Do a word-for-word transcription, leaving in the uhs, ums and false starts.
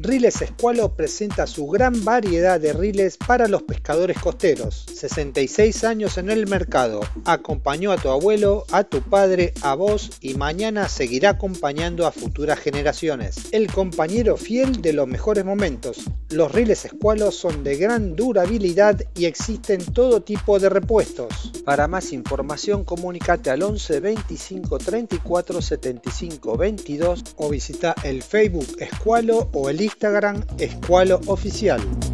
Riles Squalo presenta su gran variedad de riles para los pescadores costeros. sesenta y seis años en el mercado. Acompañó a tu abuelo, a tu padre, a vos y mañana seguirá acompañando a futuras generaciones. El compañero fiel de los mejores momentos. Los riles Squalo son de gran durabilidad y existen todo tipo de repuestos. Para más información comunícate al once veinticinco treinta y cuatro setenta y cinco veintidós o visita el Facebook Squalo o el Instagram Squalo Oficial.